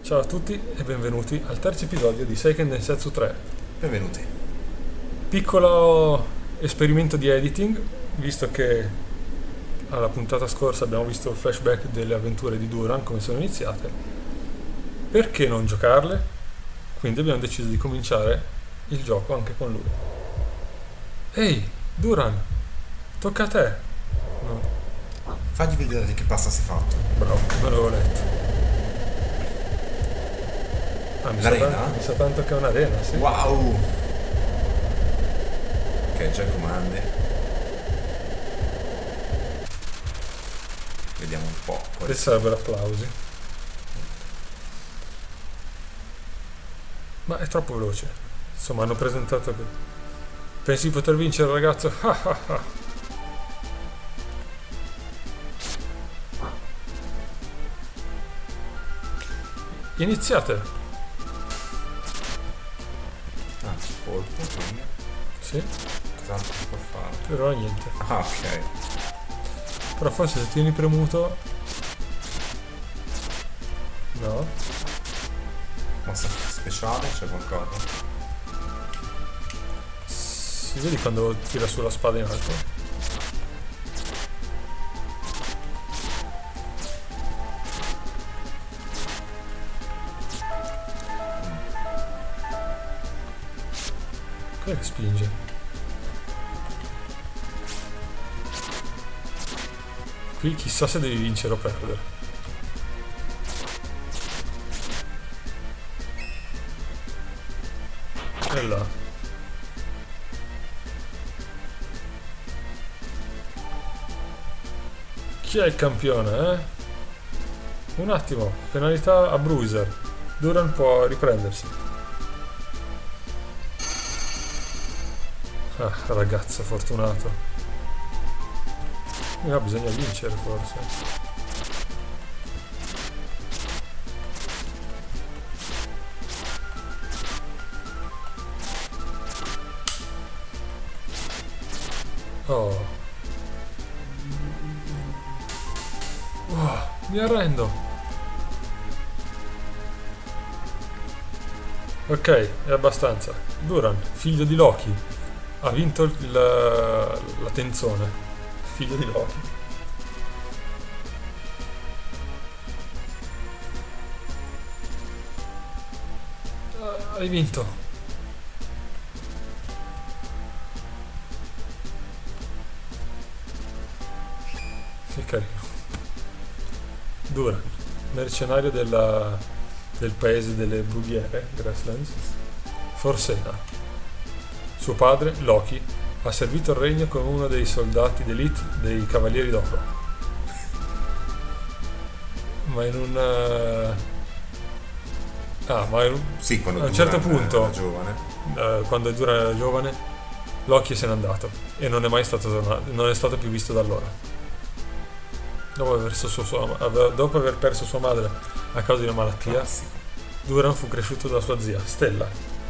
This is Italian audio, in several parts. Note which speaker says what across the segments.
Speaker 1: Ciao a tutti e benvenuti al terzo episodio di Seiken Densetsu 3.
Speaker 2: Benvenuti.
Speaker 1: Piccolo esperimento di editing, visto che alla puntata scorsa abbiamo visto il flashback delle avventure di Duran, come sono iniziate. Perché non giocarle? Quindi abbiamo deciso di cominciare il gioco anche con lui. Ehi, Duran, tocca a te. No,
Speaker 2: Fagli vedere di che pasta sei fatto.
Speaker 1: bravo, non l'avevo letto.
Speaker 2: L'arena?
Speaker 1: Mi sa tanto che è un'arena, sì.
Speaker 2: Wow! Ok, già comandi. Vediamo un po'.
Speaker 1: Questi sarebbero applausi. Ma è troppo veloce. Insomma, hanno presentato che... Pensi di poter vincere, ragazzo? Ah, ah, ah. Iniziate.
Speaker 2: Ah, colpo, quindi.
Speaker 1: Sì,
Speaker 2: Cos'altro si può fare?
Speaker 1: però niente.
Speaker 2: Ah, ok.
Speaker 1: Però forse se tieni premuto... No.
Speaker 2: Mossa speciale, c'è qualcosa?
Speaker 1: Si vedi quando tira sulla spada in alto? Cos'è che spinge? Qui chissà se devi vincere o perdere. E là. Chi è il campione, eh? Un attimo, penalità a Bruiser. Duran può riprendersi. Ah, ragazzo fortunato. No, bisogna vincere forse. Oh. Mi arrendo. Ok, è abbastanza. Duran, figlio di Loki, ha vinto la tenzone. Figlio di Loki. Hai vinto. Che carino. Duran, mercenario del paese delle brughiere, Grasslands. Forsena. Suo padre, Loki, ha servito il regno come uno dei soldati d'élite dei Cavalieri d'Oro. Ma in un...
Speaker 2: Sì, quando
Speaker 1: a un certo
Speaker 2: Duran
Speaker 1: punto,
Speaker 2: era giovane.
Speaker 1: quando Duran era giovane, Loki se n'è andato e non è mai stato tornato, non è stato più visto da allora. Dopo aver perso sua madre a causa di una malattia,
Speaker 2: Classico.
Speaker 1: Duran fu cresciuto da sua zia, Stella.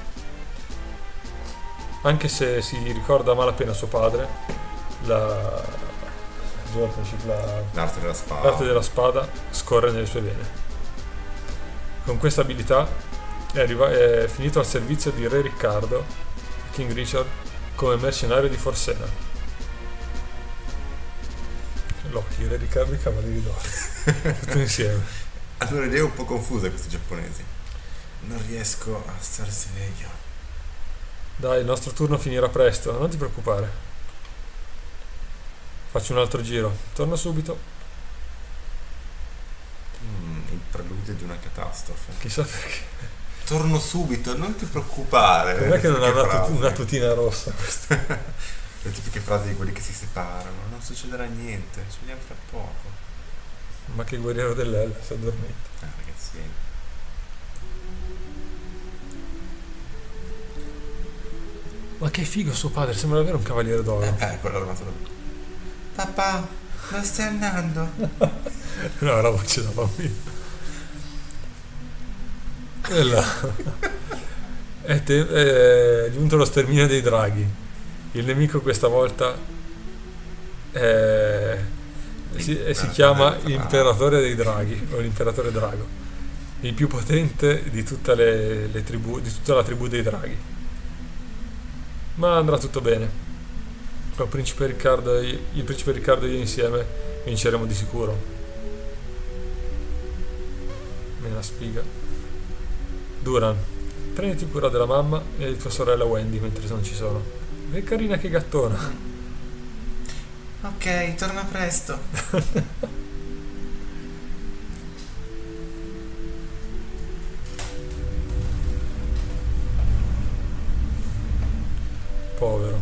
Speaker 1: Anche se si ricorda a malapena suo padre, la,
Speaker 2: L'arte della spada.
Speaker 1: l'arte della spada scorre nelle sue vene. Con questa abilità è finito al servizio di Re Riccardo, King Richard, come mercenario di Forsena. Loki, Re Riccardo e i Cavalieri d'Oro. Tutto insieme.
Speaker 2: Allora lei è un po' confusa questi giapponesi. Non riesco a stare sveglio.
Speaker 1: Dai, il nostro turno finirà presto, non ti preoccupare. Faccio un altro giro. Torno subito.
Speaker 2: Il preludio di una catastrofe.
Speaker 1: Chissà perché.
Speaker 2: Torno subito, non ti preoccupare.
Speaker 1: Com'è che non ha
Speaker 2: frasi.
Speaker 1: una tutina rossa questa?
Speaker 2: Le tipiche frasi di quelli che si separano. Non succederà niente, ci vediamo fra poco.
Speaker 1: Ma che guerriero dell'Ella, si è dormito.
Speaker 2: Ragazzi.
Speaker 1: Ma che figo suo padre, sembra davvero un cavaliere d'oro.
Speaker 2: Quello armato. Papà, dove stai andando?
Speaker 1: No, la voce da bambino. E là. È giunto lo sterminio dei draghi. Il nemico questa volta si chiama Imperatore dei Draghi o l'Imperatore Drago. il più potente di tutte le tribù, di tutta la tribù dei draghi. Ma andrà tutto bene. Con il principe Riccardo e io insieme vinceremo di sicuro. Me la spiga. Duran, prenditi cura della mamma e di tua sorella Wendy mentre non ci sono. Che carina, che gattona.
Speaker 2: Ok, torna presto.
Speaker 1: Povero.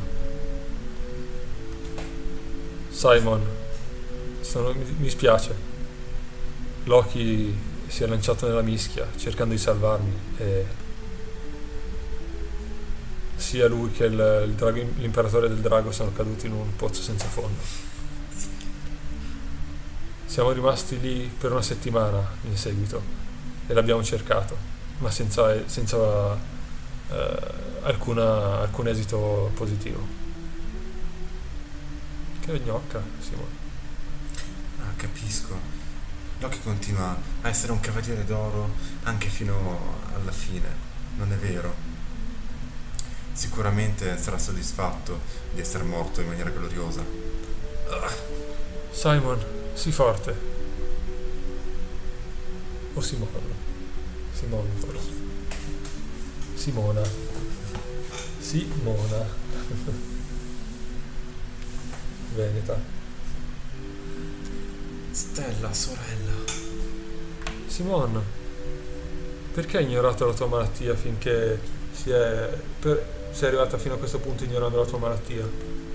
Speaker 1: Simon, mi spiace. Loki si è lanciato nella mischia cercando di salvarmi e sia lui che l'imperatore del drago sono caduti in un pozzo senza fondo. Siamo rimasti lì per una settimana in seguito e l'abbiamo cercato, ma senza alcun esito positivo. Che gnocca, Simone.
Speaker 2: Ah, capisco. Loki continua a essere un cavaliere d'oro anche fino alla fine, non è vero? Sicuramente sarà soddisfatto di essere morto in maniera gloriosa.
Speaker 1: Simon, sii forte. O Simone. Simone forse. Simona. Simona. Veneta.
Speaker 2: Stella, sorella.
Speaker 1: Simone, perché hai ignorato la tua malattia finché sei arrivata fino a questo punto ignorando la tua malattia?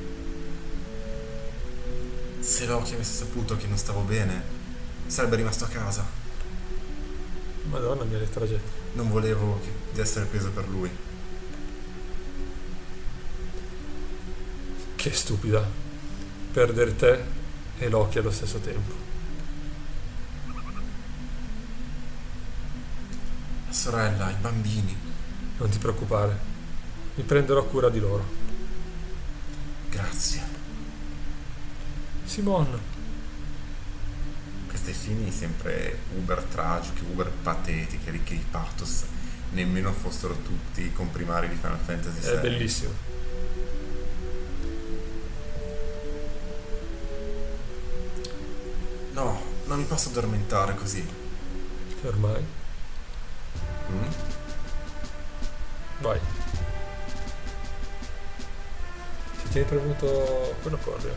Speaker 2: Se Loki avesse saputo che non stavo bene, sarebbe rimasto a casa.
Speaker 1: Madonna mia, le tragedie.
Speaker 2: Non volevo di essere preso per lui.
Speaker 1: Che stupida. Perdere te e Loki allo stesso tempo.
Speaker 2: La sorella, i bambini.
Speaker 1: Non ti preoccupare. Mi prenderò cura di loro.
Speaker 2: Grazie.
Speaker 1: Simon.
Speaker 2: Queste fini sempre uber tragiche, uber patetiche, ricche di pathos, nemmeno fossero tutti i comprimari di Final Fantasy VI.
Speaker 1: È bellissimo.
Speaker 2: No, non mi posso addormentare così.
Speaker 1: Che ormai.
Speaker 2: Mm?
Speaker 1: Vai. Se ti hai premuto quello corre.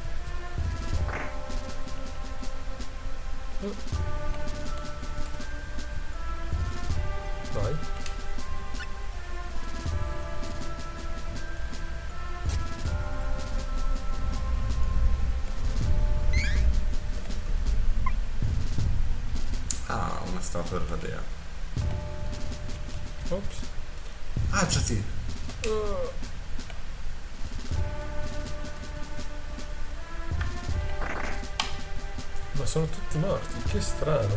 Speaker 1: Vai.
Speaker 2: Ah, una statua della dea.
Speaker 1: Ops.
Speaker 2: Alzati!
Speaker 1: Ma sono tutti morti, che strano.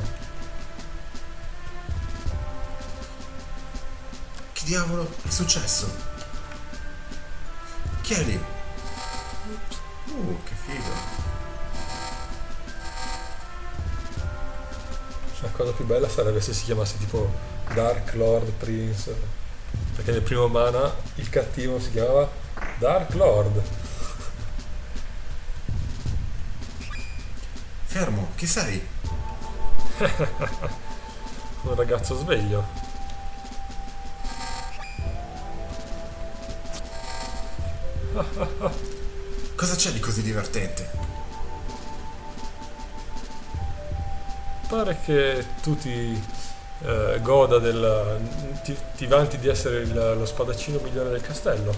Speaker 2: Che diavolo è successo? Chi è lì? Che figo.
Speaker 1: La cosa più bella sarebbe se si chiamasse tipo Dark Lord Prince, perché nel primo Mana il cattivo si chiamava Dark Lord.
Speaker 2: Fermo, chi sei?
Speaker 1: Un ragazzo sveglio.
Speaker 2: Cosa c'è di così divertente?
Speaker 1: Pare che tu ti goda ti vanti di essere lo spadaccino migliore del castello,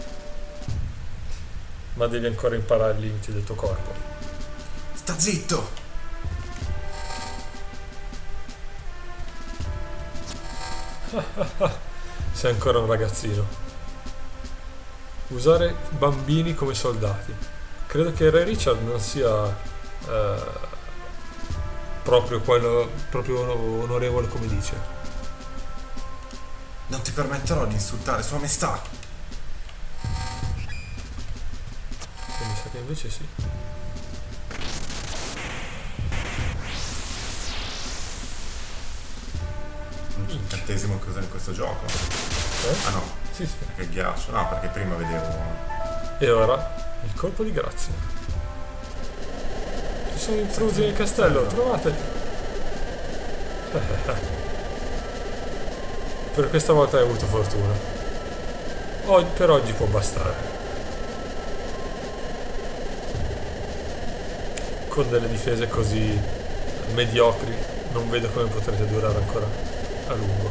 Speaker 1: ma devi ancora imparare i limiti del tuo corpo.
Speaker 2: Sta zitto!
Speaker 1: Sei ancora un ragazzino. Usare bambini come soldati. Credo che Re Richard non sia proprio onorevole come dice.
Speaker 2: Non ti permetterò di insultare Sua Maestà!
Speaker 1: E mi sa che invece sì.
Speaker 2: Incantesimo che usa in questo gioco. Ah no,
Speaker 1: Sì, sì.
Speaker 2: perché il ghiaccio. No, perché prima vedevo.
Speaker 1: E ora il colpo di grazia. Ci sono intrusi nel castello, trovate! Per questa volta hai avuto fortuna. Per oggi può bastare. Con delle difese così mediocri non vedo come potrete durare ancora a lungo.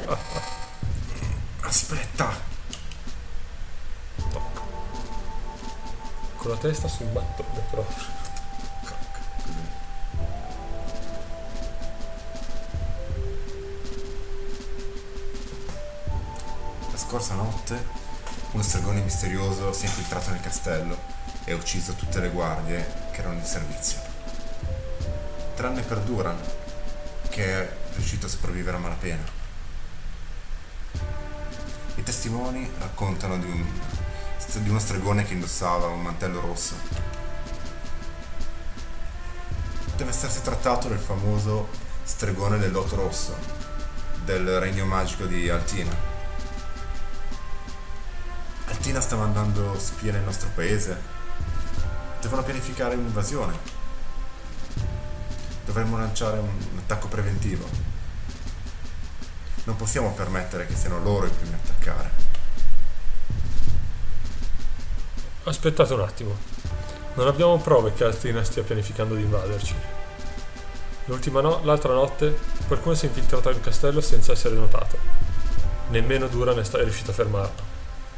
Speaker 2: Aspetta!
Speaker 1: Toc. Con la testa sul mattone proprio.
Speaker 2: La scorsa notte uno stregone misterioso si è infiltrato nel castello e ha ucciso tutte le guardie che erano in servizio. Tranne per Duran, che è riuscito a sopravvivere a malapena. I testimoni raccontano di uno stregone che indossava un mantello rosso. Deve essersi trattato del famoso stregone del loto rosso, del regno magico di Altina. Altina sta mandando spie nel nostro paese. Devono pianificare un'invasione. Dovremmo lanciare un attacco preventivo. Non possiamo permettere che siano loro i primi a attaccare.
Speaker 1: Aspettate un attimo. Non abbiamo prove che Altina stia pianificando di invaderci. L'altra notte qualcuno si è infiltrato nel castello senza essere notato. Nemmeno Duran è riuscito a fermarlo.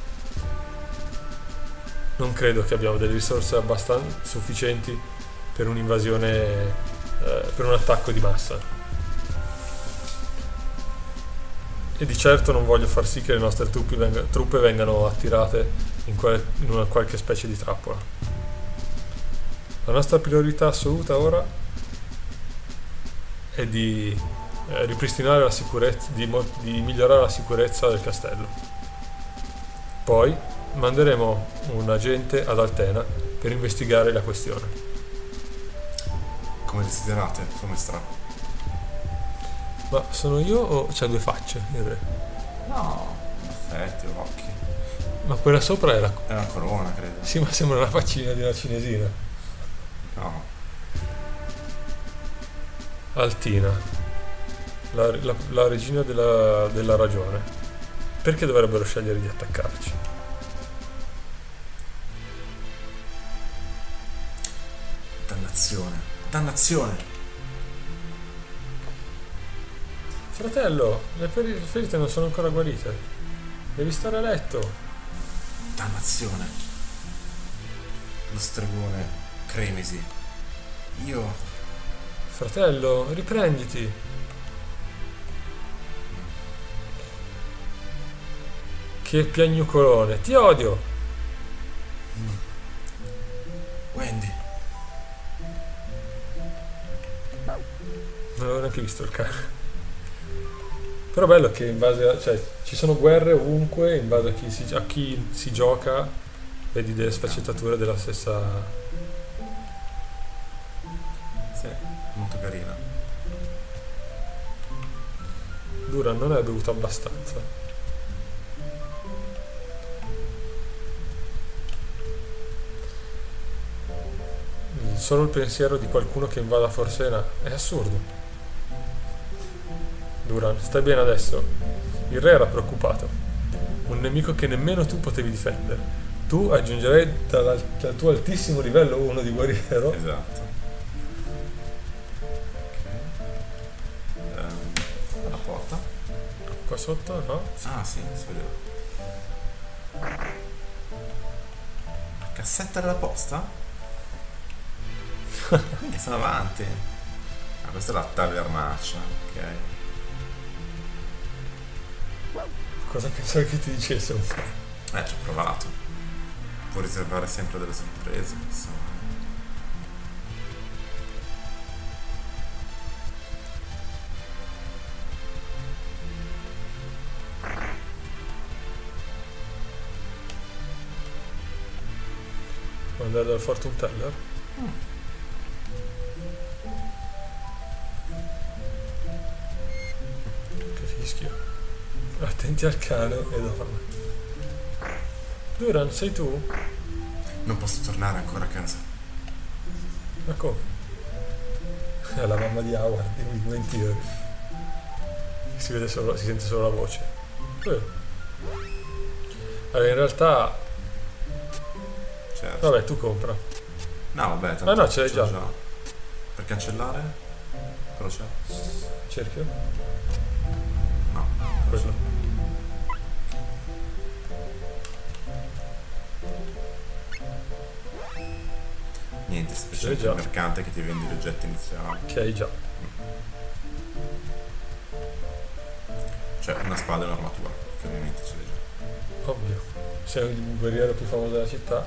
Speaker 1: Non credo che abbiamo delle risorse abbastanza sufficienti per un'invasione, per un attacco di massa. E di certo non voglio far sì che le nostre truppe vengano attirate in una qualche specie di trappola. La nostra priorità assoluta ora è di ripristinare la sicurezza, di migliorare la sicurezza del castello. Poi manderemo un agente ad Altena per investigare la questione.
Speaker 2: Come desiderate, suo maestro.
Speaker 1: Ma sono io o c'ha due facce il re?
Speaker 2: No, effetti, occhi.
Speaker 1: Ma quella sopra è
Speaker 2: È una corona, credo.
Speaker 1: Sì, ma sembra la faccina di una cinesina.
Speaker 2: No.
Speaker 1: Altina, la regina della ragione. Perché dovrebbero scegliere di attaccarci?
Speaker 2: Dannazione. Dannazione.
Speaker 1: Fratello, le ferite non sono ancora guarite. Devi stare a letto.
Speaker 2: Dannazione. Lo stregone Cremisi. Io...
Speaker 1: Fratello, riprenditi. Che piagnucolone, ti odio.
Speaker 2: Wendy.
Speaker 1: Non avevo neanche visto il cane. Però è bello che in base a... cioè, ci sono guerre ovunque, in base a chi si gioca, vedi delle sfaccettature della stessa...
Speaker 2: Sì, molto carina.
Speaker 1: Duran non è bevuto abbastanza. Solo il pensiero di qualcuno che invada Forsena è assurdo. Duran, stai bene adesso? Il re era preoccupato. Un nemico che nemmeno tu potevi difendere. Tu aggiungerei dal tuo altissimo livello 1 di guerriero.
Speaker 2: Esatto. Ok. La porta.
Speaker 1: Qua sotto, no?
Speaker 2: Ah sì, si vedeva. La cassetta della posta? Quindi sono avanti. Ah, questa è la tavernaccia, ok.
Speaker 1: Cosa pensavi che ti dicesse un po'?
Speaker 2: Ci ho provato. Può riservare sempre delle sorprese, insomma.
Speaker 1: Vuoi andare dal Fortune Teller? Che fischio. Attenti al cane e dorme. Duran, sei tu?
Speaker 2: Non posso tornare ancora a casa.
Speaker 1: Ma come? È la mamma di Howard di Big Bang Theory. Si vede solo, si sente solo la voce. Allora in realtà,
Speaker 2: Certo.
Speaker 1: vabbè, tu compra.
Speaker 2: No, vabbè, tanto
Speaker 1: Ah no, ce l'hai
Speaker 2: l'ho
Speaker 1: già.
Speaker 2: Per cancellare? Però c'è?
Speaker 1: Cerchio?
Speaker 2: No.
Speaker 1: Quello.
Speaker 2: Niente,
Speaker 1: Ce l'hai
Speaker 2: semplicemente
Speaker 1: già.
Speaker 2: il mercante che ti vende gli oggetti iniziali.
Speaker 1: Che hai già.
Speaker 2: Cioè una spada e un'armatura, che ovviamente ce l'hai già.
Speaker 1: Ovvio. Sei il guerriero più famoso della città.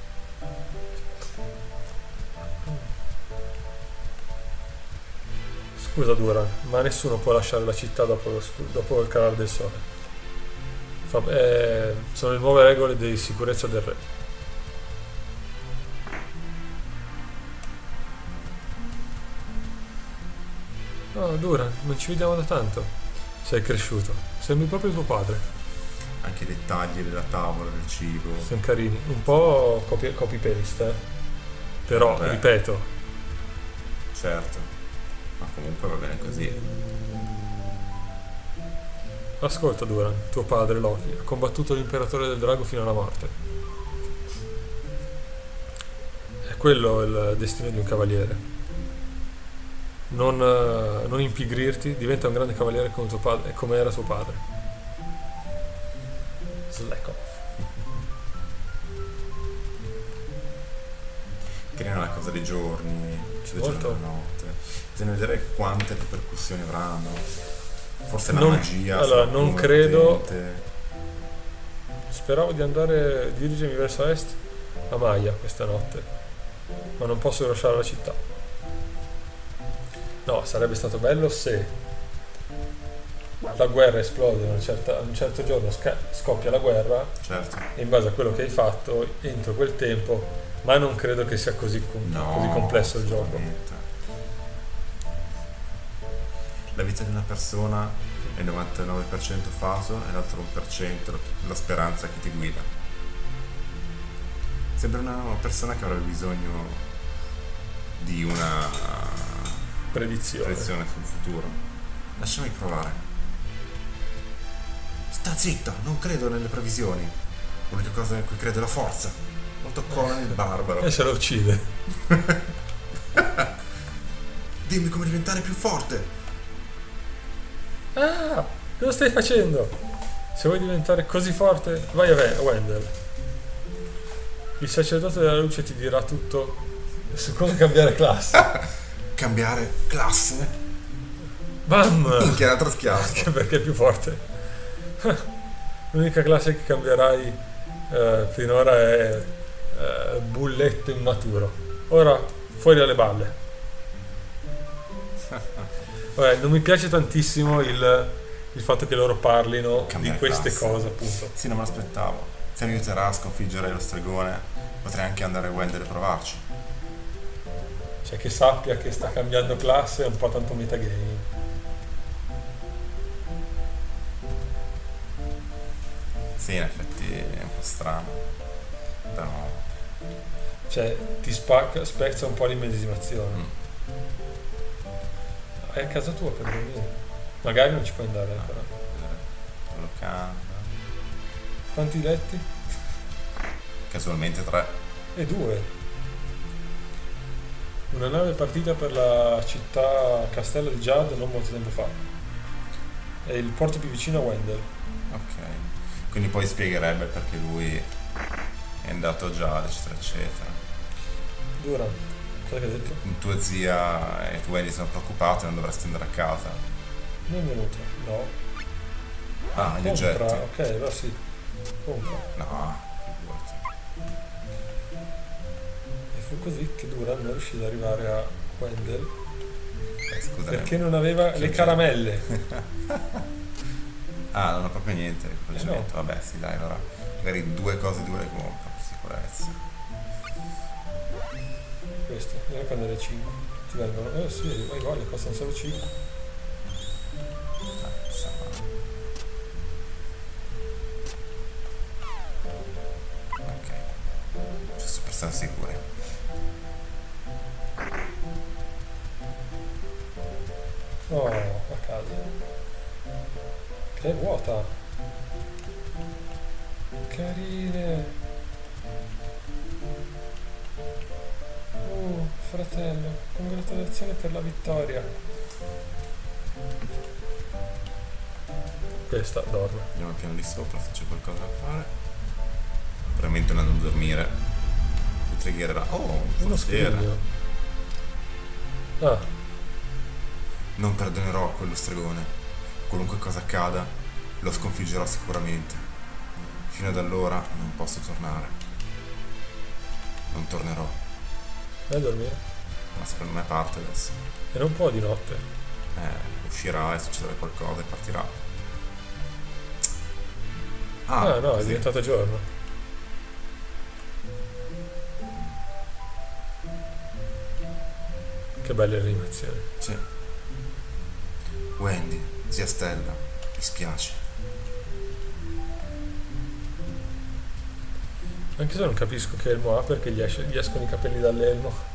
Speaker 1: Scusa Duran, ma nessuno può lasciare la città dopo il calare del sole. Sono le nuove regole di sicurezza del re. Oh Duran, non ci vediamo da tanto. Sei cresciuto. Sembri proprio tuo padre.
Speaker 2: Anche i dettagli della tavola, del cibo.
Speaker 1: Sono carini. Un po' copy-paste, Però,
Speaker 2: Vabbè.
Speaker 1: ripeto,
Speaker 2: Certo. Ma comunque va bene così.
Speaker 1: ascolta Duran, tuo padre Loki ha combattuto l'imperatore del drago fino alla morte. È quello il destino di un cavaliere. Non impigrirti, diventa un grande cavaliere come tuo padre, come era tuo padre. Slack off.
Speaker 2: Che non è una cosa dei giorni, cioè dei giorni
Speaker 1: Molto.
Speaker 2: della notte. Bisogna vedere quante ripercussioni avranno. Forse la
Speaker 1: Non-
Speaker 2: magia.
Speaker 1: allora,
Speaker 2: sarà
Speaker 1: non
Speaker 2: più
Speaker 1: credo-
Speaker 2: potente.
Speaker 1: Speravo di dirigermi verso est a Maya questa notte, ma non posso lasciare la città. No, sarebbe stato bello se la guerra esplode a un certo giorno, scoppia la guerra
Speaker 2: Certo.
Speaker 1: e in base a quello che hai fatto entro quel tempo, ma non credo che sia così
Speaker 2: No,
Speaker 1: complesso il gioco.
Speaker 2: assolutamente. La vita di una persona è il 99% faso e l'altro 1% la speranza che ti guida. Sembra una persona che avrebbe bisogno di una
Speaker 1: Predizione.
Speaker 2: predizione sul futuro. Lasciami provare. Sta zitto, non credo nelle previsioni. L'unica cosa in cui credo è la forza. Molto Conan il barbaro.
Speaker 1: E se la uccide.
Speaker 2: Dimmi come diventare più forte.
Speaker 1: Ah, cosa stai facendo? Se vuoi diventare così forte, vai a Wendell. Il sacerdote della luce ti dirà tutto su come cambiare classe.
Speaker 2: Cambiare classe.
Speaker 1: Bam!
Speaker 2: Minchia, un altro schiaffo.
Speaker 1: Anche perché è più forte. L'unica classe che cambierai finora è bulletto immaturo. Ora, fuori dalle balle. Vabbè, non mi piace tantissimo il fatto che loro parlino
Speaker 2: Cambiare
Speaker 1: di queste
Speaker 2: classe.
Speaker 1: cose, appunto.
Speaker 2: Sì, non me l'aspettavo. Se mi aiuterà a sconfiggere lo stregone, potrei anche andare a Wendell e provarci.
Speaker 1: Cioè che sappia che sta cambiando classe è un po' tanto metagaming.
Speaker 2: Sì, in effetti è un po' strano. Però.
Speaker 1: Cioè ti spezza un po' l'immedesimazione. È a casa tua per dormire. Magari non ci puoi andare però.
Speaker 2: Locanda.
Speaker 1: Quanti letti?
Speaker 2: Casualmente 3.
Speaker 1: E 2. Una nave è partita per la città castello di Jad non molto tempo fa. È il porto più vicino a Wendell.
Speaker 2: Ok. Quindi poi spiegherebbe perché lui è andato già, eccetera, eccetera.
Speaker 1: Duran, cosa che hai detto?
Speaker 2: Tua zia e tu Wendy sono preoccupati, non dovresti andare a casa.
Speaker 1: Non è venuto, no.
Speaker 2: Ah, gli
Speaker 1: Compra,
Speaker 2: oggetti.
Speaker 1: ok, allora sì. Compra.
Speaker 2: No, figurati.
Speaker 1: E fu così che Duran non riuscì ad arrivare a Wendell
Speaker 2: Scusa.
Speaker 1: perché non aveva
Speaker 2: Che
Speaker 1: le
Speaker 2: oggetti?
Speaker 1: caramelle.
Speaker 2: Ah, non ho proprio niente di equipaggiamento.
Speaker 1: no.
Speaker 2: Vabbè, sì, dai, allora magari 2 cose di le compro per sicurezza.
Speaker 1: Questo, devo prendere 5. Ti vengono. Sì, vai, costano solo 5.
Speaker 2: Insomma. stare sicuri.
Speaker 1: Oh, a casa. Che è vuota. Carine. Fratello, congratulazioni per la vittoria. Questa dorme.
Speaker 2: Andiamo al piano di sopra se c'è qualcosa da fare. Veramente non andando a dormire. Si triggererà. Oh, un
Speaker 1: Uno
Speaker 2: forziere.
Speaker 1: scrigno. Ah,
Speaker 2: Non perdonerò quello stregone. Qualunque cosa accada, lo sconfiggerò sicuramente. Fino ad allora non posso tornare. Non tornerò.
Speaker 1: vai a dormire.
Speaker 2: Ma secondo me parte adesso.
Speaker 1: E non può di notte.
Speaker 2: Uscirà e succederà qualcosa e partirà.
Speaker 1: Ah, no, è
Speaker 2: così.
Speaker 1: diventato giorno. Che belle animazioni.
Speaker 2: Sì. Wendy, zia Stella, mi spiace.
Speaker 1: Anche se non capisco che elmo ha perché gli escono i capelli dall'elmo.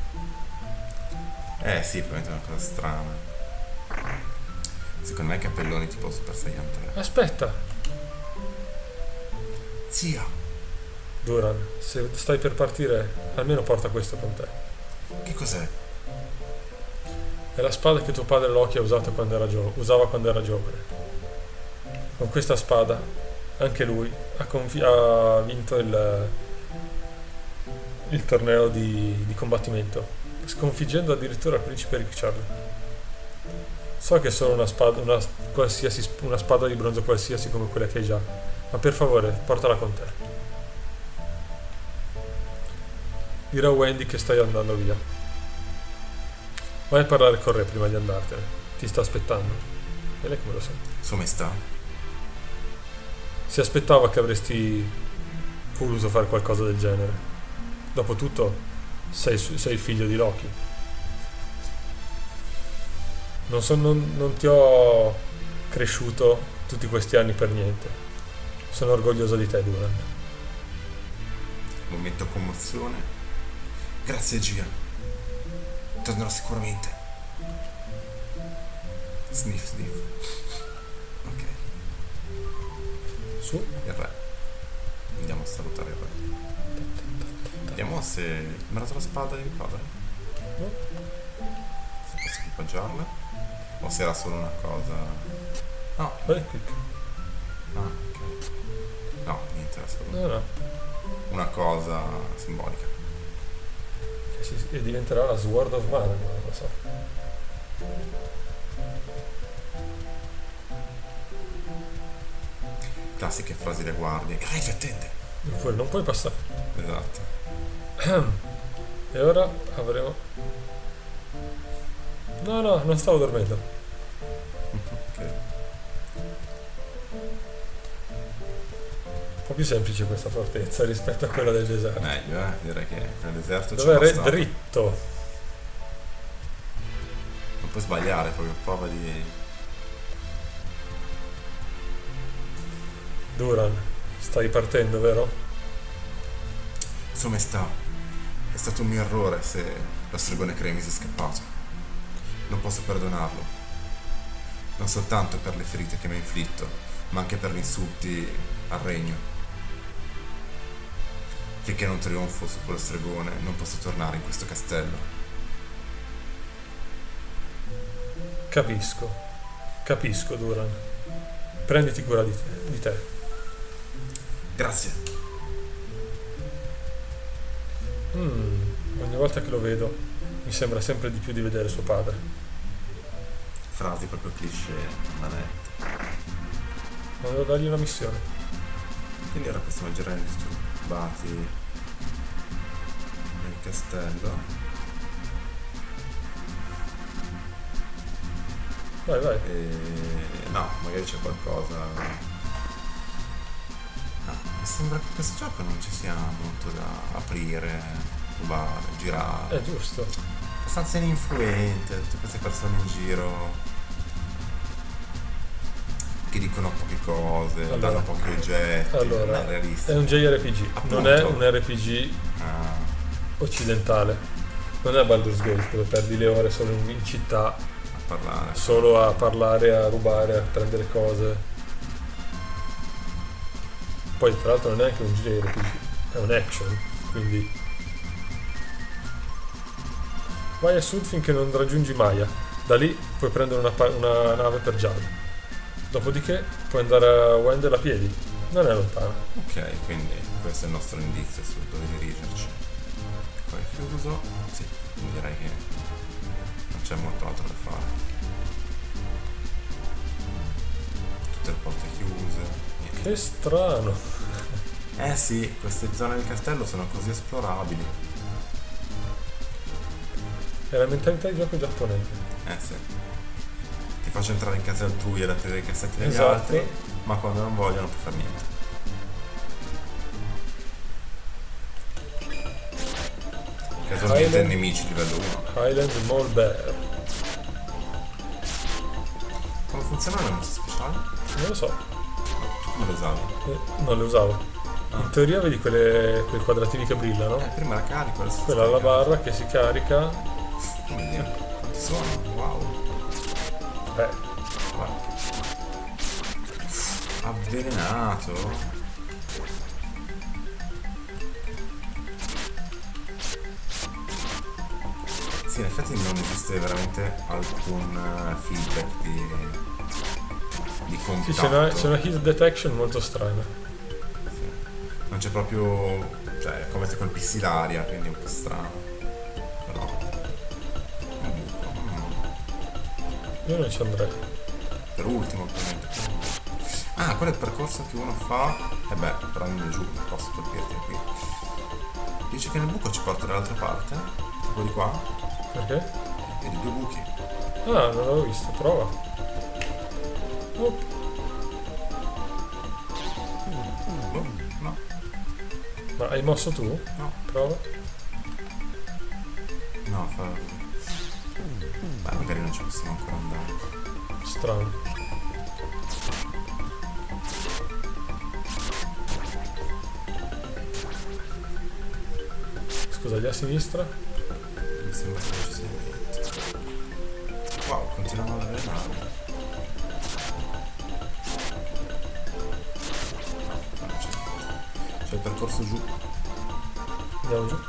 Speaker 2: Sì, probabilmente è una cosa strana. Secondo me i capelloni tipo Super Saiyan 3.
Speaker 1: Aspetta,
Speaker 2: Zia,
Speaker 1: Duran, se stai per partire, almeno porta questo con te.
Speaker 2: che cos'è?
Speaker 1: È la spada che tuo padre Loki ha usato usava quando era giovane. Con questa spada, anche lui ha vinto il torneo di combattimento, sconfiggendo addirittura il principe Richard. So che è solo una spada di bronzo qualsiasi come quella che hai già, ma per favore, portala con te. Dirò a Wendy che stai andando via. Vai a parlare con Re prima di andartene. Ti sta aspettando. E lei come lo sa?
Speaker 2: Sua maestà.
Speaker 1: Si aspettava che avresti voluto fare qualcosa del genere. Dopotutto, sei il figlio di Loki. Non ti ho cresciuto tutti questi anni per niente. Sono orgoglioso di te, Duran.
Speaker 2: Momento commozione. Grazie, Gia. Tornerò sicuramente. Sniff, sniff. Ok,
Speaker 1: Su.
Speaker 2: il re. Andiamo a salutare il re. Vediamo se mi ha dato la spada di mio padre. Se posso equipaggiarla. O se era solo una cosa. No.
Speaker 1: Vai qui.
Speaker 2: Ah, ok. No, niente, era solo
Speaker 1: No.
Speaker 2: una cosa simbolica.
Speaker 1: E diventerà la Sword of Mana, non lo so.
Speaker 2: Classiche frasi da guardie. Il re vi attende.
Speaker 1: Oppure non puoi passare.
Speaker 2: Esatto.
Speaker 1: E ora avremo... No, non stavo dormendo.
Speaker 2: Ok.
Speaker 1: Un po' più semplice questa fortezza rispetto a quella del deserto.
Speaker 2: Meglio, direi che nel deserto c'è
Speaker 1: Dov'è Re
Speaker 2: bastata.
Speaker 1: dritto?
Speaker 2: Non puoi sbagliare, proprio prova di...
Speaker 1: Duran, stai partendo, vero?
Speaker 2: Sua maestà, è stato un mio errore se lo stregone Cremis è scappato. Non posso perdonarlo. Non soltanto per le ferite che mi ha inflitto, ma anche per gli insulti al regno. Finché non trionfo su quello stregone, non posso tornare in questo castello.
Speaker 1: Capisco, Duran. Prenditi cura di te.
Speaker 2: Grazie.
Speaker 1: Ogni volta che lo vedo mi sembra sempre di più di vedere suo padre.
Speaker 2: Frasi proprio cliché, manette.
Speaker 1: Ma devo dargli una missione.
Speaker 2: Quindi ora possiamo girare indisturbati nel castello.
Speaker 1: Vai.
Speaker 2: No, magari c'è qualcosa. No, mi sembra che in questo gioco non ci sia molto da aprire, rubare, girare.
Speaker 1: È giusto.
Speaker 2: Abbastanza ininfluente, tutte queste persone in giro che dicono poche cose,
Speaker 1: Allora.
Speaker 2: danno pochi oggetti, non è
Speaker 1: Allora,
Speaker 2: realistico.
Speaker 1: è un JRPG, non è un RPG occidentale. Non è Baldur's Gate dove perdi le ore solo in città,
Speaker 2: A parlare.
Speaker 1: solo a parlare, a rubare, a prendere cose. Poi tra l'altro non è anche un JRPG, è un action, quindi vai a sud finché non raggiungi Maya. Da lì puoi prendere una nave per Jade. Dopodiché puoi andare a Wendell a piedi. Non è lontano.
Speaker 2: Ok, quindi questo è il nostro indizio su dove dirigerci. Qua è chiuso. Sì, quindi direi che non c'è molto altro da fare. Tutte le porte chiuse. Niente.
Speaker 1: Che strano.
Speaker 2: Eh sì, queste zone del castello sono così esplorabili.
Speaker 1: È la mentalità di gioco giapponese.
Speaker 2: Eh sì. Ti faccio entrare in casa altrui ed aprire i cassetti degli
Speaker 1: Esatto.
Speaker 2: altri, ma quando non vogliono puoi fare niente. Casualmente
Speaker 1: Highland-
Speaker 2: nemici livello 1.
Speaker 1: Highland Mall Bear.
Speaker 2: Come funzionano le mosse speciali?
Speaker 1: Non lo so,
Speaker 2: Tu come le usavi?
Speaker 1: non le usavo. In teoria vedi quei quadratini che brillano.
Speaker 2: Prima era carico, adesso
Speaker 1: Quella alla barra che si carica.
Speaker 2: Vedi, quanti sono? Wow. Wow. Avvelenato. Sì, in effetti non esiste veramente alcun feedback di
Speaker 1: Sì,
Speaker 2: contatto.
Speaker 1: c'è una hit detection molto strana.
Speaker 2: Non c'è proprio, cioè, è come se colpissi l'aria, quindi è un po' strano. Però un buco.
Speaker 1: Io non ci andrei.
Speaker 2: Per ultimo, ovviamente. Ah, quello è il percorso che uno fa. E beh, però non giù, non posso colpirti da qui. Dice che nel buco ci porta dall'altra parte, tipo di qua.
Speaker 1: Perché?
Speaker 2: Vedi due buchi.
Speaker 1: Ah, non l'avevo visto, prova. Oh,
Speaker 2: Oh, no,
Speaker 1: ma hai mosso tu?
Speaker 2: no,
Speaker 1: Prova.
Speaker 2: no, fa. Beh, magari non ci possiamo ancora andare.
Speaker 1: Strano. Scusa, lì a sinistra?
Speaker 2: Mi sembra che non ci sia niente. Wow, continuiamo ad avvelenarmi. No, non c'è niente. C'è il percorso giù.
Speaker 1: Andiamo giù.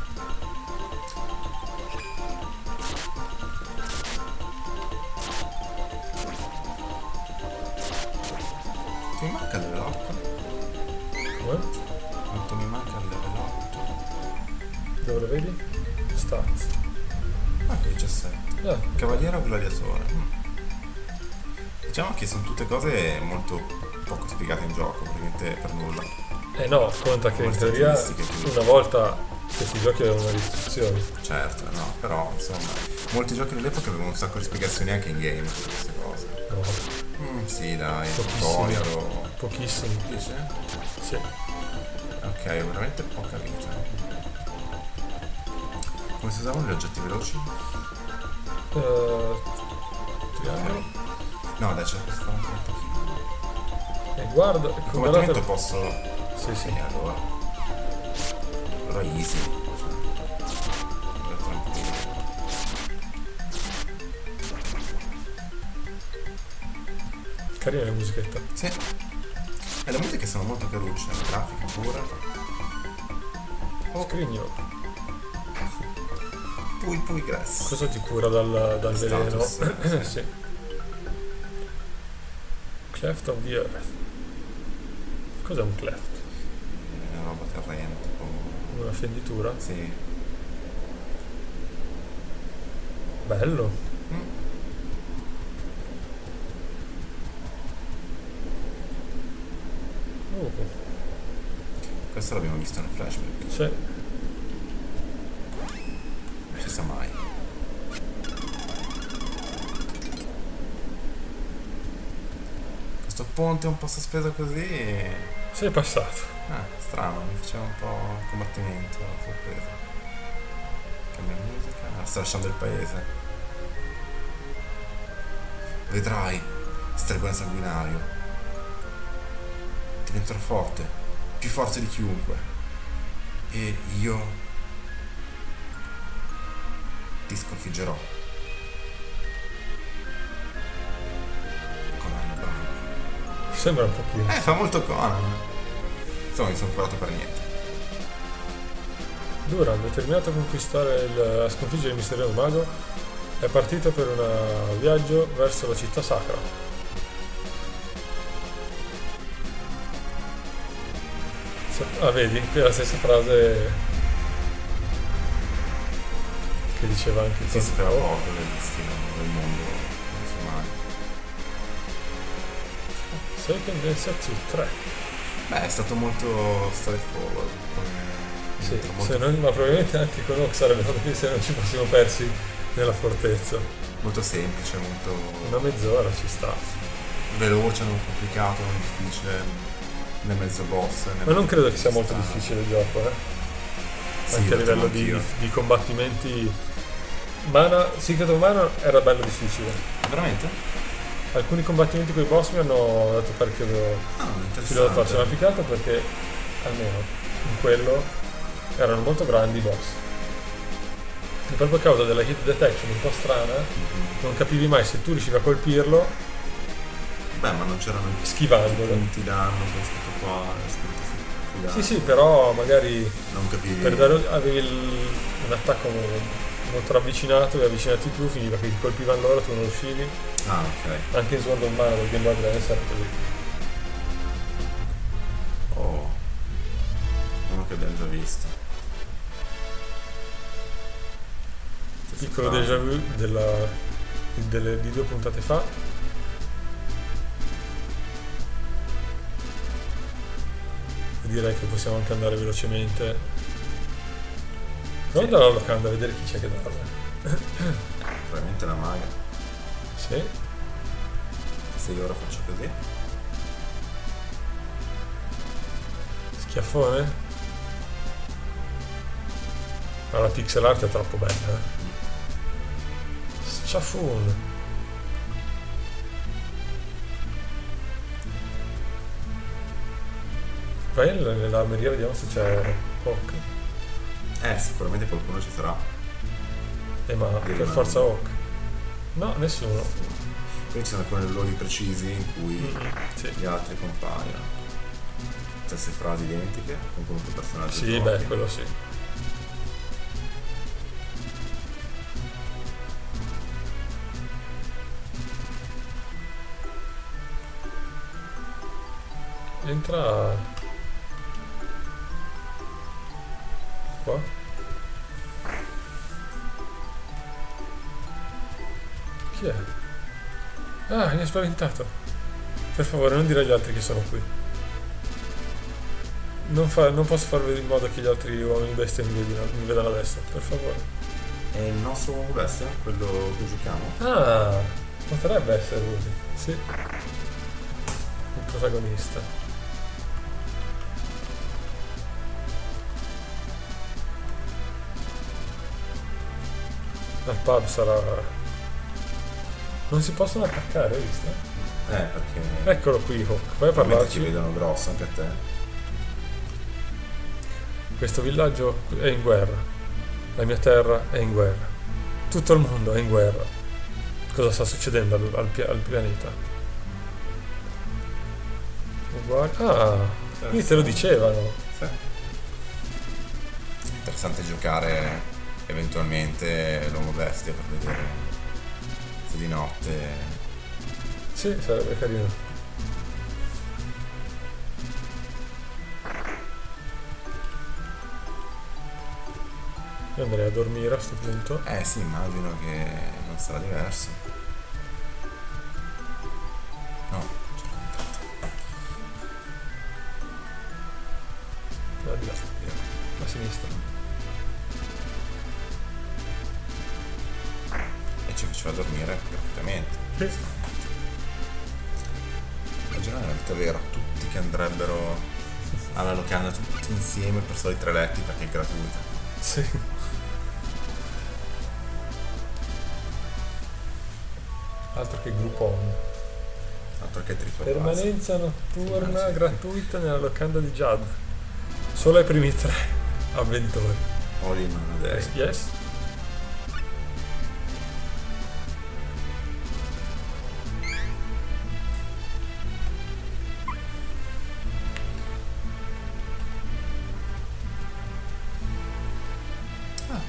Speaker 2: Ti manca il level 8?
Speaker 1: Come?
Speaker 2: Quanto mi manca il level 8?
Speaker 1: Dove lo vedi? Stats.
Speaker 2: Ah, 17.
Speaker 1: Ah,
Speaker 2: Cavaliere o gladiatore? Diciamo che sono tutte cose molto poco spiegate in gioco, praticamente per nulla.
Speaker 1: eh no, conta che in
Speaker 2: Come
Speaker 1: teoria
Speaker 2: statistiche, tu.
Speaker 1: una volta questi giochi avevano una restrizione.
Speaker 2: Certo, no, però insomma, molti giochi dell'epoca avevano un sacco di spiegazioni anche in game su queste cose.
Speaker 1: No,
Speaker 2: Sì, dai,
Speaker 1: Pochissimo.
Speaker 2: tutorial o...
Speaker 1: pochissimi.
Speaker 2: Dice?
Speaker 1: Sì.
Speaker 2: Ok, veramente poca vita. Come si usavano gli oggetti veloci?
Speaker 1: Triangolo.
Speaker 2: No, dai, ce la posso fare ancora un pochino.
Speaker 1: E guarda,
Speaker 2: Il
Speaker 1: guardate.
Speaker 2: combattimento posso...
Speaker 1: Sì, sì.
Speaker 2: allora. Allora easy. Cioè, tranquillo.
Speaker 1: Carina la musichetta.
Speaker 2: Sì. E le musiche sono molto carucce, le grafiche pure.
Speaker 1: Oh, scrigno.
Speaker 2: Pui grass.
Speaker 1: Cosa ti cura dal veleno?
Speaker 2: Status,
Speaker 1: Sì. Cleft of the Earth. Cos'è un cleft?
Speaker 2: È una roba terrena, tipo...
Speaker 1: Una fenditura?
Speaker 2: Sì.
Speaker 1: Bello.
Speaker 2: Questo l'abbiamo visto nel flashback.
Speaker 1: Sì.
Speaker 2: Non si sa mai. Questo ponte un po' sospeso così...
Speaker 1: Sei passato.
Speaker 2: Ah, strano, mi faceva un po' combattimento, sorpresa. Cambia musica. Ah, sta lasciando il paese. Vedrai, stregone sanguinario. Diventerò forte, più forte di chiunque. E io ti sconfiggerò. Conan bravo.
Speaker 1: Sembra un pochino.
Speaker 2: Fa molto Conan. Insomma, mi sono curato per niente.
Speaker 1: Duran, determinato a a sconfiggere il misterioso mago, è partito per un viaggio verso la città sacra. Vedi, qui è la stessa frase che diceva anche
Speaker 2: Si sapeva poco del destino del mondo musulmano.
Speaker 1: Seiken Densetsu 3.
Speaker 2: Beh, è stato molto straightforward.
Speaker 1: Sì,
Speaker 2: molto,
Speaker 1: ma probabilmente anche con Oak sarebbe stato più se non ci fossimo persi nella fortezza.
Speaker 2: molto semplice, molto
Speaker 1: Una mezz'ora ci sta.
Speaker 2: veloce, non complicato, non difficile, né mezzo boss. Né
Speaker 1: Ma non credo che
Speaker 2: mezzo
Speaker 1: sia molto
Speaker 2: strano.
Speaker 1: difficile il gioco,
Speaker 2: Sì,
Speaker 1: anche a
Speaker 2: lo
Speaker 1: livello
Speaker 2: temo anch'io.
Speaker 1: di combattimenti. Secret of Mana era bello difficile.
Speaker 2: Veramente?
Speaker 1: Alcuni combattimenti con i boss mi hanno dato parecchio filo da torcere, ma più che altro perché almeno in quello erano molto grandi i boss. E proprio a causa della hit detection un po' strana, non capivi mai se tu riuscivi a colpirlo
Speaker 2: Beh, ma non c'erano i
Speaker 1: schivandolo.
Speaker 2: punti danno, come è scritto qua, è scritto
Speaker 1: Sì, sì, però magari
Speaker 2: non capivi.
Speaker 1: avevi un attacco molto ravvicinato e avvicinati più, finiva che ti colpivano loro, tu non uscivi.
Speaker 2: Ah, ok.
Speaker 1: Anche in Sword of Mana del Game Boy Advance era così.
Speaker 2: Oh. Uno che abbiamo già visto.
Speaker 1: Piccolo déjà vu di 2 puntate fa. Direi che possiamo anche andare velocemente. Proviamo dalla locanda a vedere chi c'è che dorme.
Speaker 2: Probabilmente la maga.
Speaker 1: Sì.
Speaker 2: Se io ora faccio così.
Speaker 1: Schiaffone? Ma la pixel art è troppo bella, Schiaffone. Vai nell'armeria, vediamo se c'è Hawk.
Speaker 2: Sicuramente qualcuno ci sarà.
Speaker 1: Ma per forza Hawk. No, nessuno.
Speaker 2: Poi ci sono alcuni luoghi precisi in cui
Speaker 1: Sì.
Speaker 2: gli altri compaiono. Stesse frasi identiche con qualunque personaggio.
Speaker 1: Sì,
Speaker 2: giochi.
Speaker 1: beh, quello sì. Entra qua. Chi è? Ah, mi ha spaventato. Per favore, non dire agli altri che sono qui. Non posso far in modo che gli altri uomini bestia mi vedano adesso, per favore.
Speaker 2: È il nostro uomo bestia, quello che giochiamo?
Speaker 1: Ah, potrebbe essere lui. Sì. Il protagonista. Al pub sarà. Non si possono attaccare, hai visto?
Speaker 2: Perché
Speaker 1: Eccolo qui, Hawk. Vai a
Speaker 2: probabilmente
Speaker 1: parlarci.
Speaker 2: ci vedono grosso anche a te.
Speaker 1: Questo villaggio è in guerra. La mia terra è in guerra. Tutto il mondo è in guerra. Cosa sta succedendo al pianeta? Uguale. Ah, quindi te lo dicevano.
Speaker 2: Sì. Interessante giocare eventualmente l'uomo bestia per vedere se di notte.
Speaker 1: Sì, sarebbe carino. Io andrei a dormire a sto punto.
Speaker 2: Sì, immagino che non sarà diverso. No, c'è l'entrata.
Speaker 1: No, di là, a sinistra.
Speaker 2: E ci faceva dormire perfettamente.
Speaker 1: Sì.
Speaker 2: Immaginare la vita vera, tutti che andrebbero alla locanda tutti insieme per soli 3 letti perché è gratuita.
Speaker 1: Sì. Altro che Groupon.
Speaker 2: Altro che triplo
Speaker 1: Permanenza notturna gratuita nella locanda di Jad. Solo ai primi 3 avventori.
Speaker 2: All in one a day.
Speaker 1: Yes.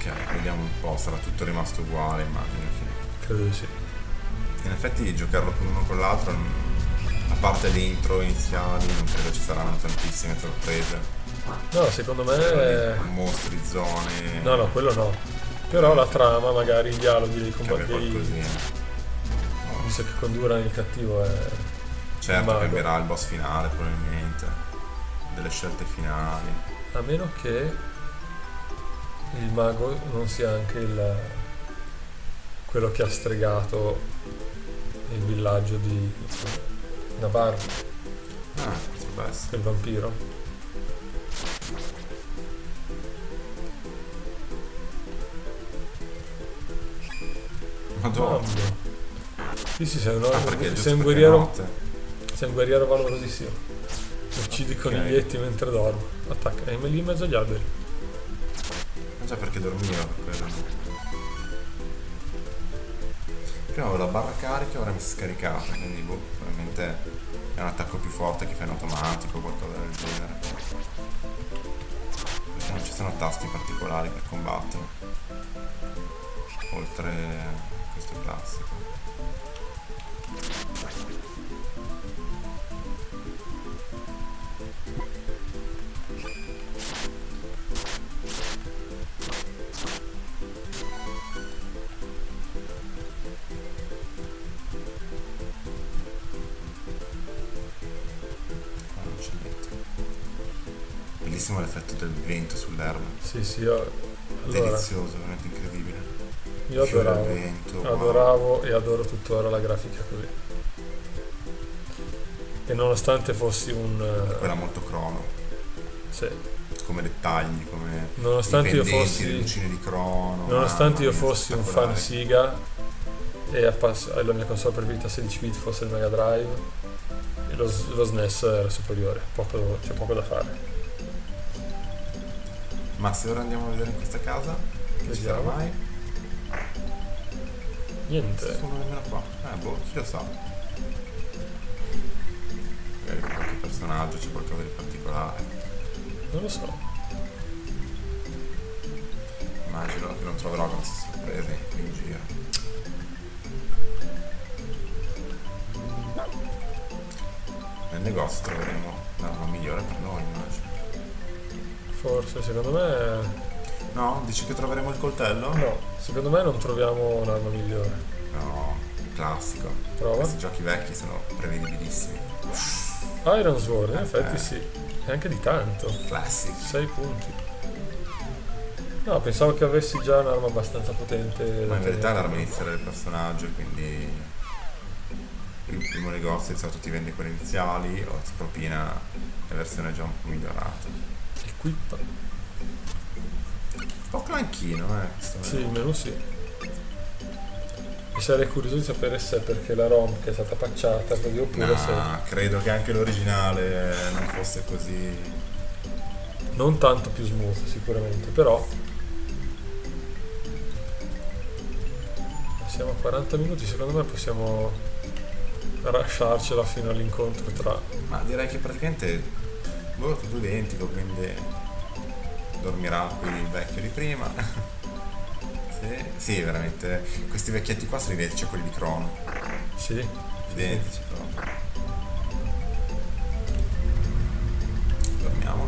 Speaker 2: Ok, vediamo un po', sarà tutto rimasto uguale, immagino che...
Speaker 1: Credo di sì.
Speaker 2: In effetti giocarlo con uno con l'altro, a parte le intro iniziali, non credo ci saranno tantissime sorprese.
Speaker 1: No, secondo
Speaker 2: Quello
Speaker 1: me...
Speaker 2: di mostri, zone...
Speaker 1: No, no, quello no. Però la trama, magari i dialoghi dei
Speaker 2: cambia
Speaker 1: combattenti,
Speaker 2: qualcosina.
Speaker 1: visto che con Duran il cattivo è
Speaker 2: Certo,
Speaker 1: mago.
Speaker 2: cambierà il boss finale probabilmente, delle scelte finali.
Speaker 1: A meno che il mago non sia anche quello che ha stregato il villaggio di Navarro,
Speaker 2: Ah, potrebbe essere.
Speaker 1: il vampiro.
Speaker 2: Madonna.
Speaker 1: Mamma. Sì, sì, sei
Speaker 2: Ah, perché è giusto
Speaker 1: sei un
Speaker 2: perché è
Speaker 1: guerriero,
Speaker 2: notte.
Speaker 1: sei un guerriero valorosissimo. Uccidi
Speaker 2: Ok.
Speaker 1: coniglietti mentre dormo. Attacca, è lì in mezzo agli alberi.
Speaker 2: Ma già perché dormiva per quello. Prima avevo la barra carica, ora mi si è scaricata, quindi boh, probabilmente è un attacco più forte che fa in automatico o qualcosa del genere. Perché non ci sono tasti particolari per combattere. Oltre a questo classico. Ah, non c'è niente. Bellissimo l'effetto del vento sull'erba.
Speaker 1: Sì, sì, allora,
Speaker 2: Delizioso, veramente incredibile.
Speaker 1: io
Speaker 2: Fiore al
Speaker 1: adoravo,
Speaker 2: vento, wow.
Speaker 1: adoravo e adoro tuttora la grafica così. E nonostante fossi
Speaker 2: Quella molto crono,
Speaker 1: sì,
Speaker 2: come dettagli, come
Speaker 1: nonostante
Speaker 2: i
Speaker 1: io
Speaker 2: pendenti,
Speaker 1: fossi,
Speaker 2: le lucine di crono.
Speaker 1: nonostante
Speaker 2: mamma
Speaker 1: io
Speaker 2: mia,
Speaker 1: fossi un fan
Speaker 2: spettacolare.
Speaker 1: Sega e la mia console preferita 16 bit fosse il Mega Drive, e lo SNES era superiore, c'è poco da fare.
Speaker 2: Ma se ora andiamo a vedere in questa casa, che ci sarà
Speaker 1: Vediamo.
Speaker 2: mai?
Speaker 1: Niente.
Speaker 2: Non sono nemmeno qua. Boh, chi lo sa. Magari con qualche personaggio c'è qualcosa di particolare.
Speaker 1: Non lo so.
Speaker 2: Immagino che non troverò grosse sorprese qui in giro. Nel negozio troveremo l'arma migliore per noi, immagino.
Speaker 1: Forse, secondo me...
Speaker 2: No? Dici che troveremo il coltello?
Speaker 1: No, secondo me non troviamo un'arma migliore.
Speaker 2: No, classico.
Speaker 1: Prova.
Speaker 2: Questi giochi vecchi sono prevedibilissimi.
Speaker 1: Iron Sword, in effetti sì. E anche di tanto.
Speaker 2: Classic.
Speaker 1: 6 punti. No, pensavo che avessi già un'arma abbastanza potente.
Speaker 2: Ma in verità è l'arma iniziale del personaggio, quindi il primo negozio di solito ti vende quelle iniziali o ti propina la versione già un po' migliorata.
Speaker 1: Equippa.
Speaker 2: Un po' clanchino, questo
Speaker 1: Sì, il menu sì. E sarei curioso di sapere se è perché la ROM che è stata patchata così oppure se...
Speaker 2: No, credo che anche l'originale non fosse così.
Speaker 1: Non tanto più smooth sicuramente, però... Siamo a 40 minuti, secondo me possiamo lasciarcela fino all'incontro tra...
Speaker 2: Ma direi che praticamente è tutto identico, quindi dormirà qui il vecchio di prima. Sì, veramente. Questi vecchietti qua sono identici a quelli di Crono.
Speaker 1: Sì.
Speaker 2: Identici proprio. Dormiamo.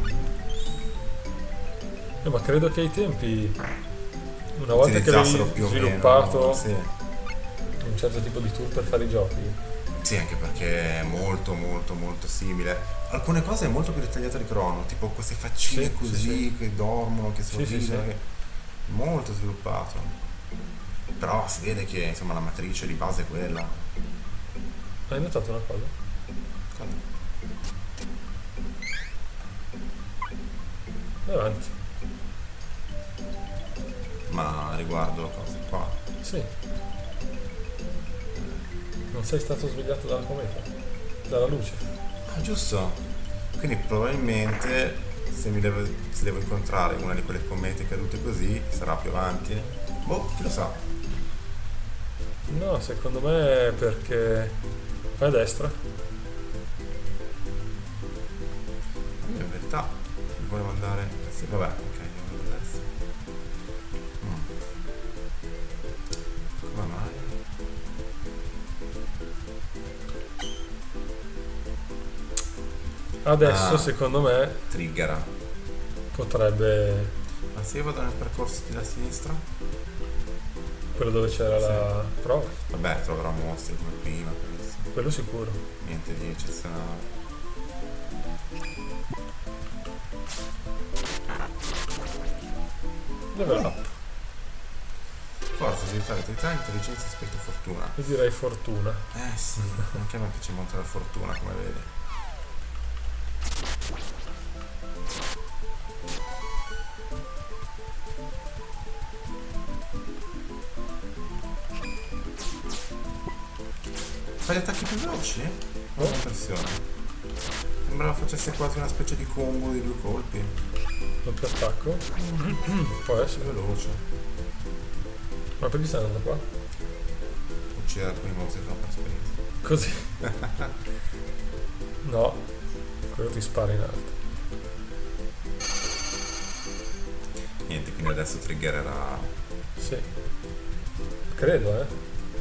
Speaker 1: Ma credo che ai tempi, una volta che
Speaker 2: Utilizzassero
Speaker 1: avevi
Speaker 2: più o
Speaker 1: sviluppato
Speaker 2: meno, sì.
Speaker 1: un certo tipo di tool per fare i giochi,
Speaker 2: Sì, anche perché è molto molto molto simile. Alcune cose è molto più dettagliate di Crono, tipo queste faccine
Speaker 1: Sì,
Speaker 2: così
Speaker 1: sì.
Speaker 2: che dormono, che
Speaker 1: Sì,
Speaker 2: sorridono,
Speaker 1: sì, sì.
Speaker 2: che- molto sviluppato. Però si vede che insomma la matrice di base è quella.
Speaker 1: hai notato una cosa?
Speaker 2: Cosa?
Speaker 1: Vai avanti.
Speaker 2: Ma riguardo cose qua.
Speaker 1: Sì. Non sei stato svegliato dalla cometa? Dalla luce?
Speaker 2: Ah, giusto. Quindi probabilmente se devo incontrare una di quelle comete cadute così, sarà più avanti. Boh, chi lo sa.
Speaker 1: No, secondo me è perché... Vai a destra?
Speaker 2: In verità, volevo andare. Sì, vabbè, ok, andiamo a destra.
Speaker 1: Adesso secondo me
Speaker 2: triggera.
Speaker 1: potrebbe...
Speaker 2: Ma se io vado nel percorso di da sinistra?
Speaker 1: Quello dove c'era la prova.
Speaker 2: Vabbè, troverò mostri come prima, penso.
Speaker 1: Quello sicuro.
Speaker 2: Niente di eccezionale.
Speaker 1: Level up.
Speaker 2: Forza, vitalità, intelligenza, aspetto, fortuna.
Speaker 1: Io direi fortuna.
Speaker 2: Sì, anche a me piace molto la fortuna, come vedi. Fai gli attacchi più veloci? Ho l'impressione. Sembrava facesse quasi una specie di combo di 2 colpi.
Speaker 1: Doppio attacco. Può essere.
Speaker 2: Veloce.
Speaker 1: Ma perché stai andando qua?
Speaker 2: Uccidere alcuni mostri sono per esperienza.
Speaker 1: Così. No. Quello ti spara in alto.
Speaker 2: Niente, quindi adesso triggererà.
Speaker 1: Sì. Credo,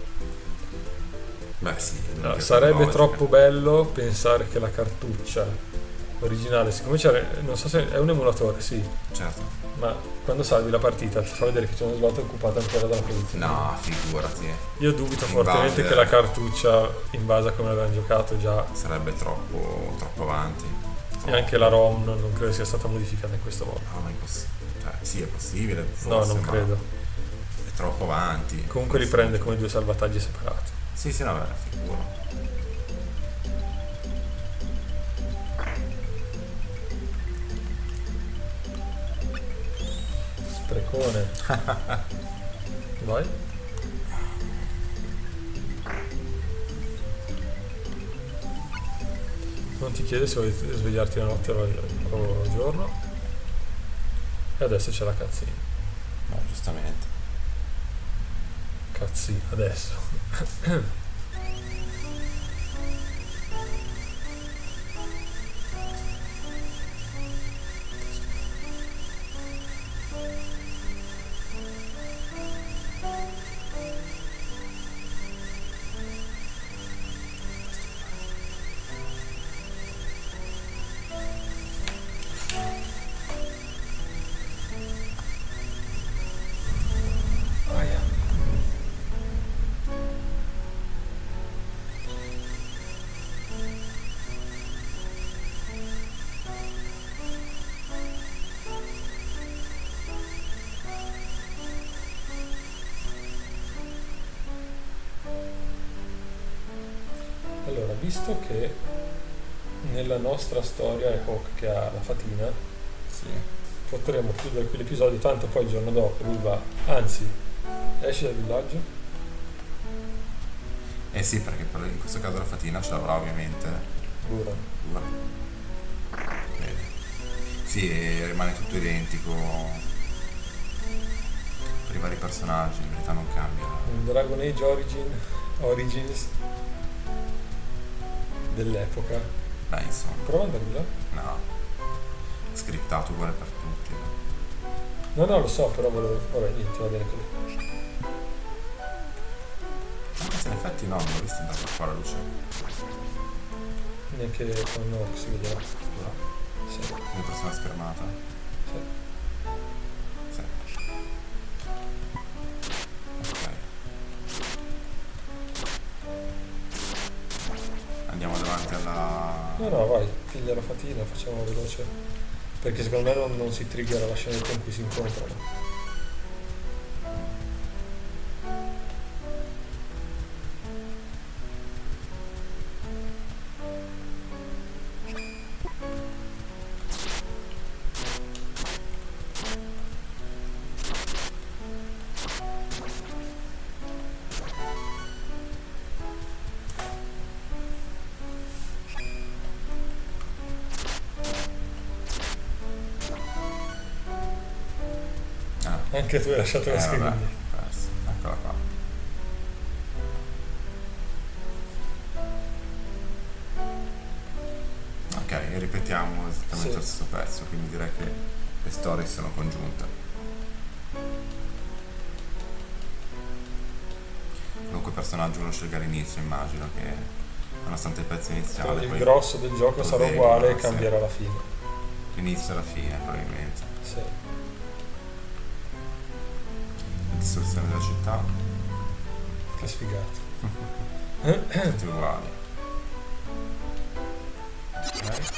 Speaker 2: Beh sì.
Speaker 1: No, sarebbe troppo bello pensare che la cartuccia originale, siccome c'era, non so se è un emulatore, sì,
Speaker 2: Certo.
Speaker 1: ma quando salvi la partita ti fa vedere che c'è uno slot occupato ancora dalla posizione.
Speaker 2: No, figurati.
Speaker 1: Io dubito fortemente che la cartuccia, in base a come l'avevano giocato, già...
Speaker 2: Sarebbe troppo avanti.
Speaker 1: E anche la ROM non credo sia stata modificata in questo modo.
Speaker 2: No, ma è impossibile. Cioè, sì, è possibile. Forse,
Speaker 1: No, non
Speaker 2: ma
Speaker 1: credo.
Speaker 2: È troppo avanti.
Speaker 1: Comunque riprende come 2 salvataggi separati.
Speaker 2: Sì, no, è sicuro.
Speaker 1: Sprecone. Vai. Non ti chiede se vuoi svegliarti la notte o giorno. E adesso c'è la cazzina.
Speaker 2: No, giustamente.
Speaker 1: Cazzina, adesso. Allora, visto che nella nostra storia è Hawk che ha la fatina,
Speaker 2: Sì.
Speaker 1: potremmo chiudere quell'episodio, tanto poi il giorno dopo lui va, anzi, esce dal villaggio.
Speaker 2: Eh sì, perché in questo caso la fatina ce l'avrà ovviamente.
Speaker 1: Dura.
Speaker 2: Bene. Sì, e rimane tutto identico per i vari personaggi, in verità non cambia.
Speaker 1: Un Dragon Age Origins dell'epoca.
Speaker 2: Beh, insomma.
Speaker 1: Prova ad andare là.
Speaker 2: No. Scriptato uguale per tutti.
Speaker 1: No, lo so, però volevo... Vabbè, niente, va bene così.
Speaker 2: Anche se in effetti no, non l'ho visto andare qua la luce.
Speaker 1: Neanche con si vedeva.
Speaker 2: No.
Speaker 1: Sì.
Speaker 2: Come prossima schermata.
Speaker 1: Sì.
Speaker 2: Sì. Ok. Andiamo davanti alla...
Speaker 1: No, vai, piglia la fatina, facciamo veloce. Perché secondo me non si triggera la scenetta in cui si incontrano. Anche tu hai lasciato la scrivania.
Speaker 2: Eccola qua. Ok, e ripetiamo esattamente lo stesso pezzo, quindi direi che le storie sono congiunte. Comunque il personaggio uno sceglie all'inizio, immagino che non nonostante il pezzo iniziale.
Speaker 1: Il
Speaker 2: poi
Speaker 1: grosso del gioco sarà
Speaker 2: proseguono,
Speaker 1: uguale e
Speaker 2: sì.
Speaker 1: cambierà alla fine.
Speaker 2: L'inizio e la fine, probabilmente.
Speaker 1: Sì.
Speaker 2: La distruzione della città,
Speaker 1: Che sfigato.
Speaker 2: tutti uguali. Ok.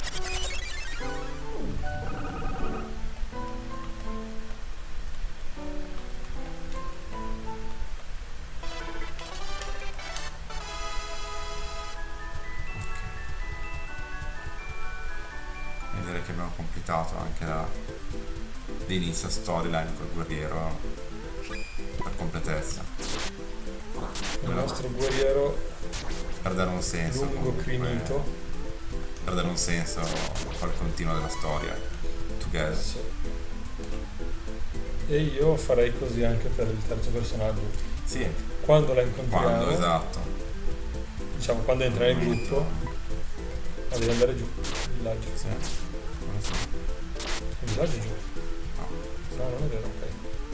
Speaker 2: E direi che abbiamo completato anche l'inizio storyline col guerriero per completezza.
Speaker 1: Il nostro guerriero
Speaker 2: Per dare un senso.
Speaker 1: lungo
Speaker 2: comunque,
Speaker 1: crinito.
Speaker 2: per dare un senso al continuo della storia. Together.
Speaker 1: Sì. E io farei così anche per il terzo personaggio.
Speaker 2: Sì,
Speaker 1: Quando la incontriamo,
Speaker 2: quando, esatto.
Speaker 1: diciamo quando entra nel gruppo, ma devi andare giù, il villaggio.
Speaker 2: Sì. Non lo so.
Speaker 1: Il villaggio è giù.
Speaker 2: No.
Speaker 1: No, non è vero, ok.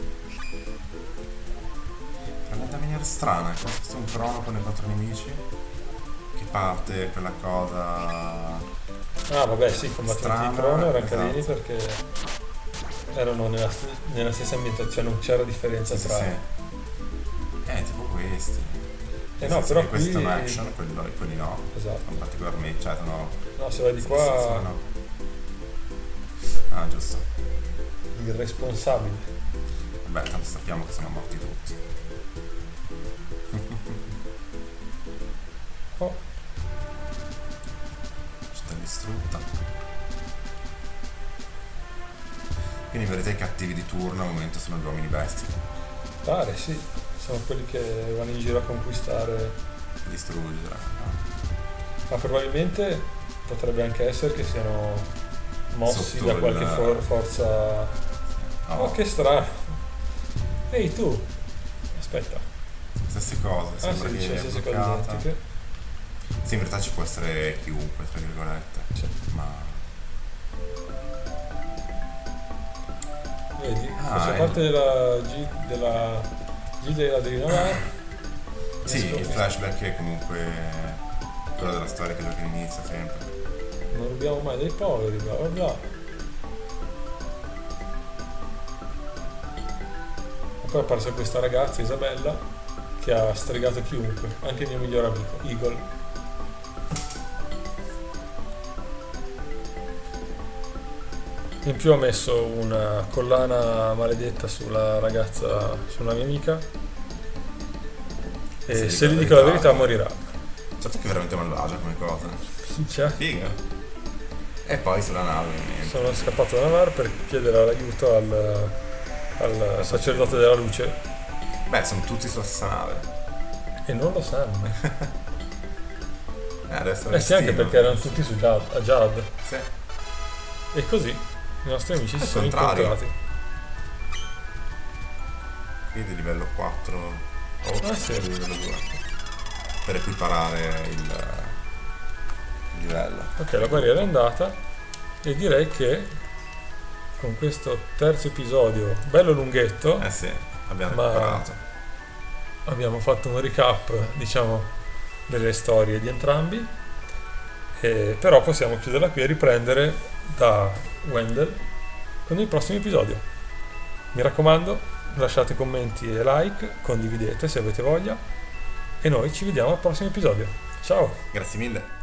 Speaker 2: È andata in maniera strana, è come se fosse un crono con i 4 nemici. Che parte quella cosa.
Speaker 1: Ah vabbè sì, i combattimenti
Speaker 2: Strana,
Speaker 1: di Crono erano
Speaker 2: esatto.
Speaker 1: carini perché erano nella stessa ambientazione, non c'era differenza
Speaker 2: Sì,
Speaker 1: tra...
Speaker 2: sì. Tipo questi.
Speaker 1: Eh
Speaker 2: Nel
Speaker 1: no,
Speaker 2: senso
Speaker 1: però
Speaker 2: che questi
Speaker 1: qui...
Speaker 2: sono action, quelli no.
Speaker 1: Esatto.
Speaker 2: Sono particolarmente, cioè sono.
Speaker 1: No, se vai di
Speaker 2: sì,
Speaker 1: qua,
Speaker 2: sì, no. Ah, giusto.
Speaker 1: irresponsabile.
Speaker 2: Vabbè, tanto sappiamo che sono morti tutti.
Speaker 1: Oh,
Speaker 2: Città distrutta. Quindi vedete i cattivi di turno al momento sono gli uomini bestie.
Speaker 1: pare sì, sono quelli che vanno in giro a conquistare,
Speaker 2: Distruggere.
Speaker 1: ma probabilmente potrebbe anche essere che siano mossi
Speaker 2: Sotto
Speaker 1: da qualche
Speaker 2: il-
Speaker 1: forza...
Speaker 2: No,
Speaker 1: Oh, che strano! Ehi tu! Aspetta.
Speaker 2: stesse cose,
Speaker 1: Ah
Speaker 2: sembra
Speaker 1: sì,
Speaker 2: che
Speaker 1: dice le
Speaker 2: è
Speaker 1: stesse cose
Speaker 2: bloccata.
Speaker 1: identiche.
Speaker 2: Sì, in realtà ci può essere chiunque, tra virgolette.
Speaker 1: Sì.
Speaker 2: Ma.
Speaker 1: Vedi,
Speaker 2: Ah,
Speaker 1: faccia parte della Gilda della Drinavar.
Speaker 2: Sì, il flashback è comunque quello della storia che gioca all'inizio sempre.
Speaker 1: Non rubiamo mai dei poveri, bla bla bla. E poi è apparsa questa ragazza, Isabella, che ha stregato chiunque, anche il mio migliore amico, Eagle. In più ha messo una collana maledetta sulla ragazza, su una mia amica. E
Speaker 2: Sì,
Speaker 1: se gli
Speaker 2: la
Speaker 1: dico la
Speaker 2: verità,
Speaker 1: verità morirà.
Speaker 2: Certo che è veramente malvagia come cosa.
Speaker 1: Cioè,
Speaker 2: Figa. E poi sulla nave, ovviamente.
Speaker 1: sono scappato da Navar per chiedere l'aiuto al sacerdote della luce
Speaker 2: Beh, sono tutti sulla stessa nave.
Speaker 1: e non lo sanno.
Speaker 2: Adesso
Speaker 1: Eh sì, anche perché erano tutti su Jad.
Speaker 2: Sì.
Speaker 1: E così i nostri amici si
Speaker 2: Al
Speaker 1: sono
Speaker 2: contrario.
Speaker 1: incontrati.
Speaker 2: Quindi livello 4 o
Speaker 1: Ah, sì.
Speaker 2: livello 2. Per equiparare il livello.
Speaker 1: Ok, la barriera è andata e direi che con questo terzo episodio, bello lunghetto,
Speaker 2: Eh sì, abbiamo
Speaker 1: Ma-
Speaker 2: recuperato.
Speaker 1: abbiamo fatto un recap, diciamo, delle storie di entrambi. Però possiamo chiuderla qui e riprendere da Wendell con il prossimo episodio. Mi raccomando, lasciate commenti e like, condividete se avete voglia e noi ci vediamo al prossimo episodio. Ciao!
Speaker 2: Grazie mille.